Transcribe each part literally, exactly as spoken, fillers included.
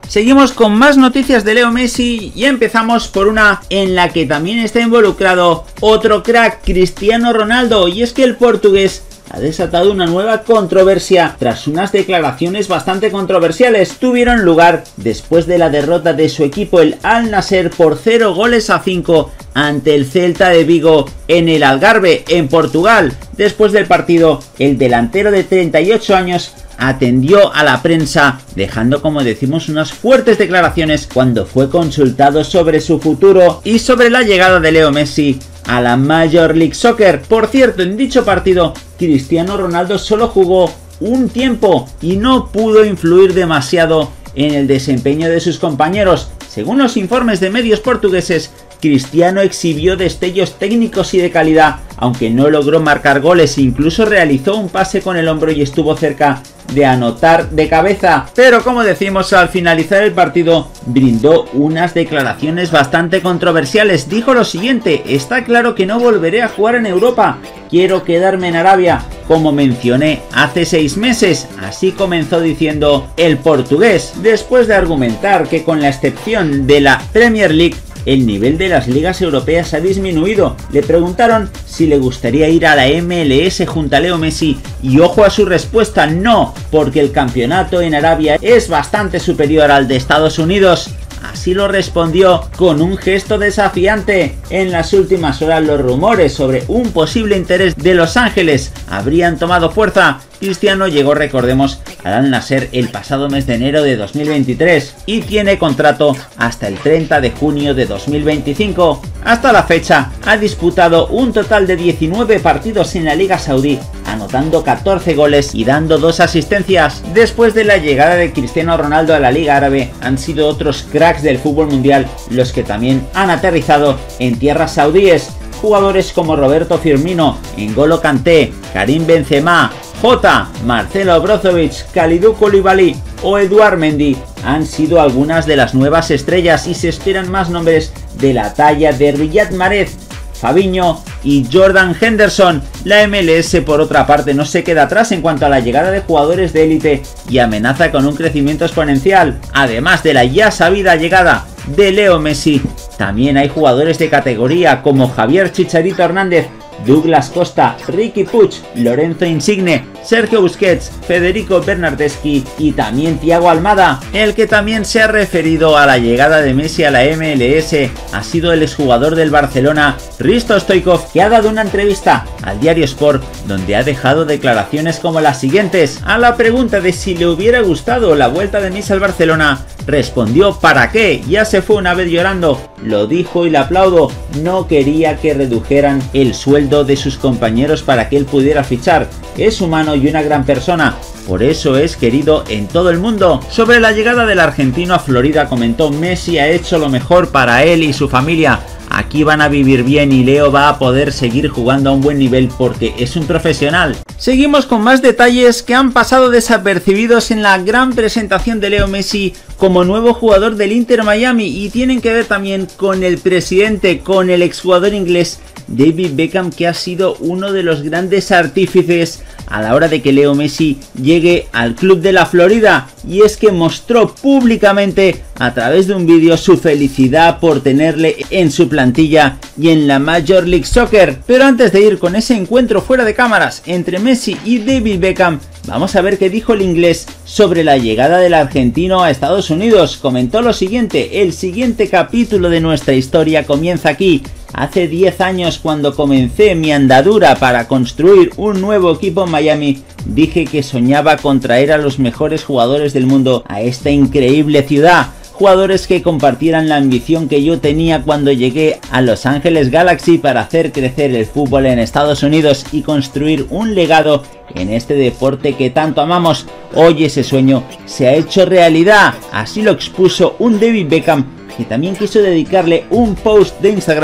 Seguimos con más noticias de Leo Messi y empezamos por una en la que también está involucrado otro crack, Cristiano Ronaldo, y es que el portugués ha desatado una nueva controversia tras unas declaraciones bastante controversiales. Tuvieron lugar después de la derrota de su equipo, el Al Nassr, por cero goles a cinco ante el Celta de Vigo en el Algarve, en Portugal. Después del partido, el delantero de treinta y ocho años atendió a la prensa, dejando, como decimos, unas fuertes declaraciones cuando fue consultado sobre su futuro y sobre la llegada de Leo Messi a la Major League Soccer. Por cierto, en dicho partido, Cristiano Ronaldo solo jugó un tiempo y no pudo influir demasiado en el desempeño de sus compañeros. Según los informes de medios portugueses, Cristiano exhibió destellos técnicos y de calidad, aunque no logró marcar goles, incluso realizó un pase con el hombro y estuvo cerca de anotar de cabeza. Pero como decimos, al finalizar el partido brindó unas declaraciones bastante controversiales. Dijo lo siguiente: está claro que no volveré a jugar en Europa, quiero quedarme en Arabia, como mencioné hace seis meses. Así comenzó diciendo el portugués, después de argumentar que con la excepción de la Premier League, el nivel de las ligas europeas ha disminuido. Le preguntaron si le gustaría ir a la M L S junto a Leo Messi y ojo a su respuesta: no, porque el campeonato en Arabia es bastante superior al de Estados Unidos. Así lo respondió con un gesto desafiante. En las últimas horas los rumores sobre un posible interés de Los Ángeles habrían tomado fuerza. Cristiano llegó, recordemos, al Al Nassr el pasado mes de enero de dos mil veintitrés y tiene contrato hasta el treinta de junio de dos mil veinticinco. Hasta la fecha ha disputado un total de diecinueve partidos en la Liga Saudí, anotando catorce goles y dando dos asistencias. Después de la llegada de Cristiano Ronaldo a la Liga Árabe, han sido otros cracks del fútbol mundial los que también han aterrizado en tierras saudíes. Jugadores como Roberto Firmino, N'Golo Kanté, Karim Benzema, Jota, Marcelo Brozovic, Kalidou Koulibaly o Edouard Mendy han sido algunas de las nuevas estrellas, y se esperan más nombres de la talla de Riyad Mahrez, Fabinho y Jordan Henderson. La M L S, por otra parte, no se queda atrás en cuanto a la llegada de jugadores de élite y amenaza con un crecimiento exponencial. Además de la ya sabida llegada de Leo Messi, también hay jugadores de categoría como Javier Chicharito Hernández, Douglas Costa, Riqui Puig, Lorenzo Insigne, Sergio Busquets, Federico Bernardeschi y también Thiago Almada. El que también se ha referido a la llegada de Messi a la M L S ha sido el exjugador del Barcelona, Hristo Stoichkov, que ha dado una entrevista al diario Sport donde ha dejado declaraciones como las siguientes. A la pregunta de si le hubiera gustado la vuelta de Messi al Barcelona, respondió: ¿para qué? Ya se fue una vez llorando, lo dijo y le aplaudo, no quería que redujeran el sueldo de sus compañeros para que él pudiera fichar, es humano y una gran persona, por eso es querido en todo el mundo. Sobre la llegada del argentino a Florida comentó: Messi ha hecho lo mejor para él y su familia, aquí van a vivir bien y Leo va a poder seguir jugando a un buen nivel porque es un profesional. Seguimos con más detalles que han pasado desapercibidos en la gran presentación de Leo Messi como nuevo jugador del Inter Miami, y tienen que ver también con el presidente, con el exjugador inglés David Beckham, que ha sido uno de los grandes artífices a la hora de que Leo Messi llegue al club de la Florida, y es que mostró públicamente a través de un vídeo su felicidad por tenerle en su plantilla y en la Major League Soccer. Pero antes de ir con ese encuentro fuera de cámaras entre Messi y David Beckham, vamos a ver qué dijo el inglés sobre la llegada del argentino a Estados Unidos. Comentó lo siguiente: el siguiente capítulo de nuestra historia comienza aquí. Hace diez años, cuando comencé mi andadura para construir un nuevo equipo en Miami, dije que soñaba con traer a los mejores jugadores del mundo a esta increíble ciudad. Jugadores que compartieran la ambición que yo tenía cuando llegué a Los Ángeles Galaxy para hacer crecer el fútbol en Estados Unidos y construir un legado en este deporte que tanto amamos. Hoy ese sueño se ha hecho realidad. Así lo expuso un David Beckham, que también quiso dedicarle un post de Instagram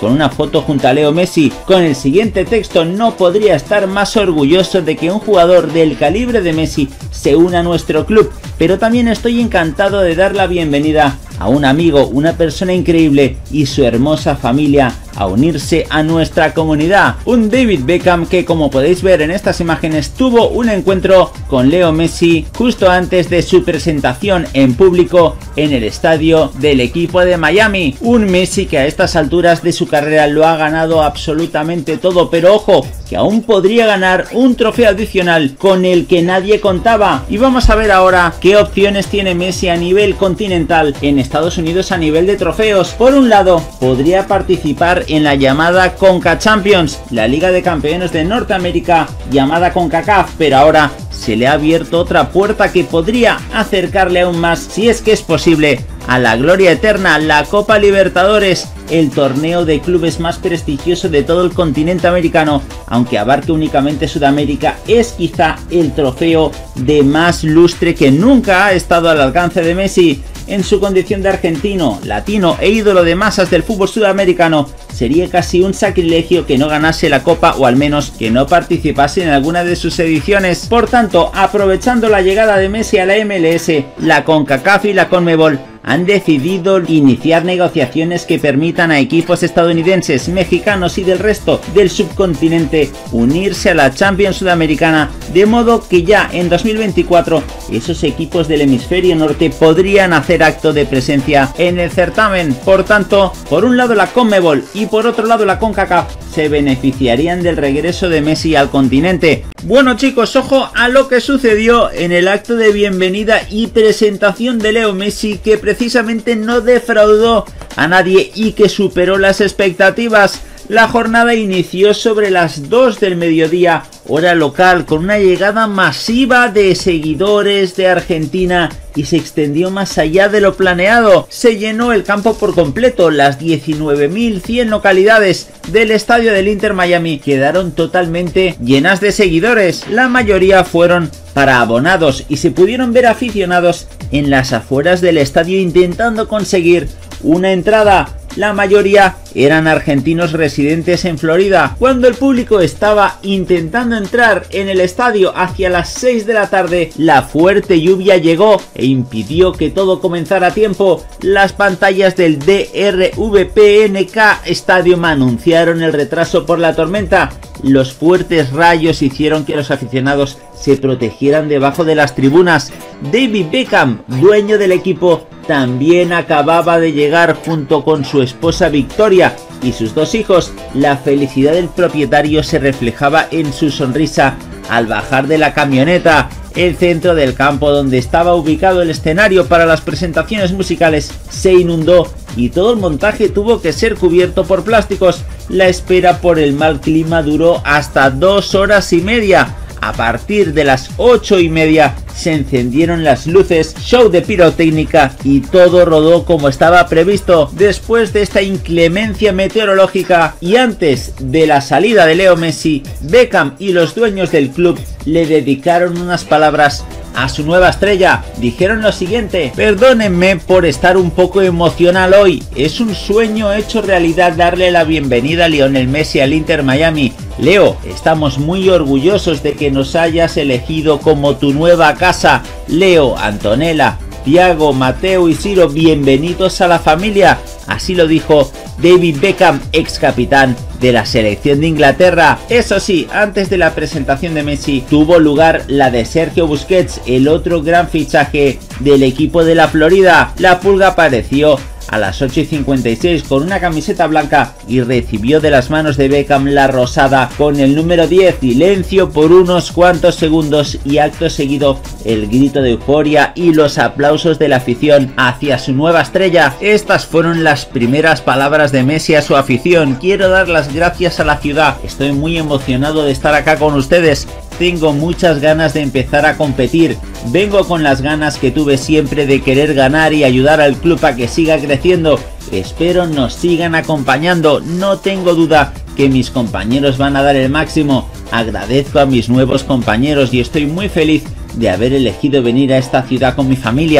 con una foto junto a Leo Messi con el siguiente texto: no podría estar más orgulloso de que un jugador del calibre de Messi se una a nuestro club, pero también estoy encantado de dar la bienvenida a un amigo, una persona increíble y su hermosa familia a unirse a nuestra comunidad. Un David Beckham que, como podéis ver en estas imágenes, tuvo un encuentro con Leo Messi justo antes de su presentación en público en el estadio del equipo de Miami. Un Messi que a estas alturas de su carrera lo ha ganado absolutamente todo, pero ojo, que aún podría ganar un trofeo adicional con el que nadie contaba. Y vamos a ver ahora qué opciones tiene Messi a nivel continental en Estados Unidos a nivel de trofeos. Por un lado, podría participar en la llamada Conca Champions, la Liga de Campeones de Norteamérica llamada CONCACAF, pero ahora se le ha abierto otra puerta que podría acercarle aún más, si es que es posible, a la gloria eterna, la Copa Libertadores, el torneo de clubes más prestigioso de todo el continente americano, aunque abarque únicamente Sudamérica. Es quizá el trofeo de más lustre que nunca ha estado al alcance de Messi. En su condición de argentino, latino e ídolo de masas del fútbol sudamericano, sería casi un sacrilegio que no ganase la Copa, o al menos que no participase en alguna de sus ediciones. Por tanto, aprovechando la llegada de Messi a la M L S, la CONCACAF y la CONMEBOL han decidido iniciar negociaciones que permitan a equipos estadounidenses, mexicanos y del resto del subcontinente unirse a la Champions Sudamericana, de modo que ya en dos mil veinticuatro esos equipos del hemisferio norte podrían hacer acto de presencia en el certamen. Por tanto, por un lado la CONMEBOL y por otro lado la CONCACAF se beneficiarían del regreso de Messi al continente. Bueno chicos, ojo a lo que sucedió en el acto de bienvenida y presentación de Leo Messi, que precisamente no defraudó a nadie y que superó las expectativas. La jornada inició sobre las dos del mediodía, hora local, con una llegada masiva de seguidores de Argentina y se extendió más allá de lo planeado. Se llenó el campo por completo. Las diecinueve mil cien localidades del estadio del Inter Miami quedaron totalmente llenas de seguidores. La mayoría fueron para abonados y se pudieron ver aficionados en las afueras del estadio intentando conseguir una entrada. La mayoría eran argentinos residentes en Florida. Cuando el público estaba intentando entrar en el estadio hacia las seis de la tarde, la fuerte lluvia llegó e impidió que todo comenzara a tiempo. Las pantallas del D R V P N K Stadium anunciaron el retraso por la tormenta. Los fuertes rayos hicieron que los aficionados se protegieran debajo de las tribunas. David Beckham, dueño del equipo, también acababa de llegar junto con su esposa Victoria y sus dos hijos. La felicidad del propietario se reflejaba en su sonrisa al bajar de la camioneta. El centro del campo donde estaba ubicado el escenario para las presentaciones musicales se inundó y todo el montaje tuvo que ser cubierto por plásticos. La espera por el mal clima duró hasta dos horas y media. A partir de las ocho y media se encendieron las luces, show de pirotécnica y todo rodó como estaba previsto. Después de esta inclemencia meteorológica y antes de la salida de Leo Messi, Beckham y los dueños del club le dedicaron unas palabras a su nueva estrella. Dijeron lo siguiente: perdónenme por estar un poco emocional hoy, es un sueño hecho realidad darle la bienvenida a Lionel Messi al Inter Miami. Leo, estamos muy orgullosos de que nos hayas elegido como tu nueva casa. Leo, Antonella, Thiago, Mateo y Ciro, bienvenidos a la familia. Así lo dijo David Beckham, ex capitán de la selección de Inglaterra. Eso sí, antes de la presentación de Messi tuvo lugar la de Sergio Busquets, el otro gran fichaje del equipo de la Florida. La Pulga apareció a las ocho y cincuenta y seis con una camiseta blanca y recibió de las manos de Beckham la rosada con el número diez. Silencio por unos cuantos segundos y acto seguido el grito de euforia y los aplausos de la afición hacia su nueva estrella. Estas fueron las primeras palabras de Messi a su afición: quiero dar las gracias a la ciudad, estoy muy emocionado de estar acá con ustedes, tengo muchas ganas de empezar a competir, vengo con las ganas que tuve siempre de querer ganar y ayudar al club a que siga creciendo, espero nos sigan acompañando, no tengo duda que mis compañeros van a dar el máximo, agradezco a mis nuevos compañeros y estoy muy feliz de haber elegido venir a esta ciudad con mi familia,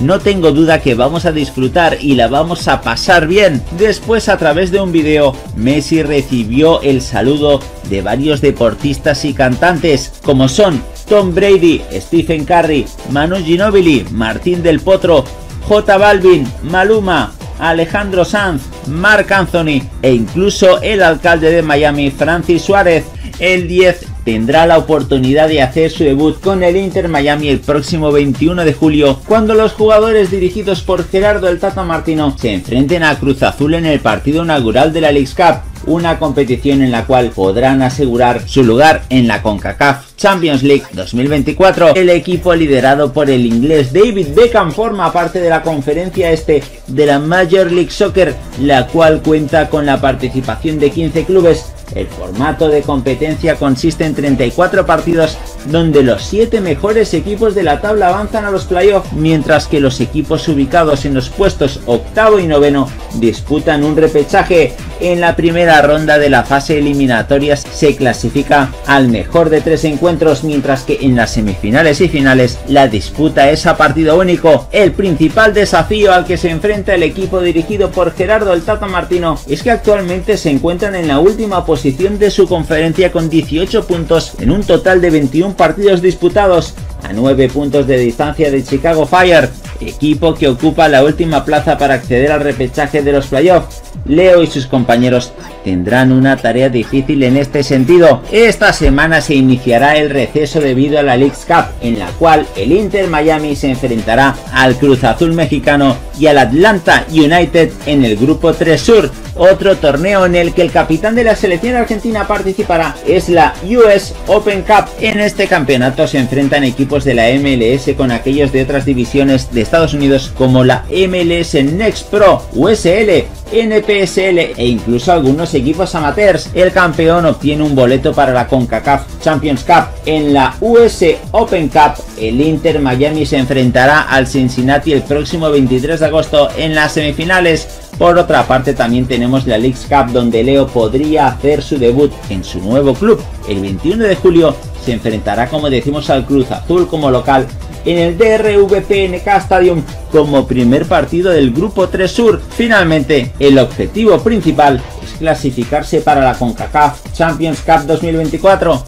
no tengo duda que vamos a disfrutar y la vamos a pasar bien. Después, a través de un vídeo, Messi recibió el saludo de varios deportistas y cantantes, como son Tom Brady, Stephen Curry, Manu Ginóbili, Martín del Potro, J Balvin, Maluma, Alejandro Sanz, Marc Anthony e incluso el alcalde de Miami, Francis Suárez. El diez tendrá la oportunidad de hacer su debut con el Inter Miami el próximo veintiuno de julio, cuando los jugadores dirigidos por Gerardo el Tata Martino se enfrenten a Cruz Azul en el partido inaugural de la Leagues Cup, una competición en la cual podrán asegurar su lugar en la CONCACAF Champions League dos mil veinticuatro. El equipo liderado por el inglés David Beckham forma parte de la conferencia este de la Major League Soccer, la cual cuenta con la participación de quince clubes. El formato de competencia consiste en treinta y cuatro partidos, donde los siete mejores equipos de la tabla avanzan a los playoffs, mientras que los equipos ubicados en los puestos octavo y noveno disputan un repechaje. En la primera ronda de la fase eliminatoria se clasifica al mejor de tres encuentros, mientras que en las semifinales y finales la disputa es a partido único. El principal desafío al que se enfrenta el equipo dirigido por Gerardo el Tata Martino es que actualmente se encuentran en la última posición de su conferencia con dieciocho puntos en un total de veintiún partidos disputados, a nueve puntos de distancia de Chicago Fire, equipo que ocupa la última plaza para acceder al repechaje de los playoffs. Leo y sus compañeros tendrán una tarea difícil en este sentido. Esta semana se iniciará el receso debido a la Leagues Cup, en la cual el Inter Miami se enfrentará al Cruz Azul mexicano y al Atlanta United en el grupo tres Sur. Otro torneo en el que el capitán de la selección argentina participará es la U S Open Cup. En este campeonato se enfrentan equipos de la M L S con aquellos de otras divisiones de Estados Unidos, como la M L S Next Pro, U S L, N P S L e incluso algunos equipos amateurs. El campeón obtiene un boleto para la CONCACAF Champions Cup. En la U S Open Cup, el Inter Miami se enfrentará al Cincinnati el próximo veintitrés de agosto en las semifinales. Por otra parte, también tenemos la Leagues Cup, donde Leo podría hacer su debut en su nuevo club. El veintiuno de julio se enfrentará, como decimos, al Cruz Azul como local en el D R V P N K Stadium como primer partido del grupo tres Sur. Finalmente, el objetivo principal es clasificarse para la CONCACAF Champions Cup dos mil veinticuatro.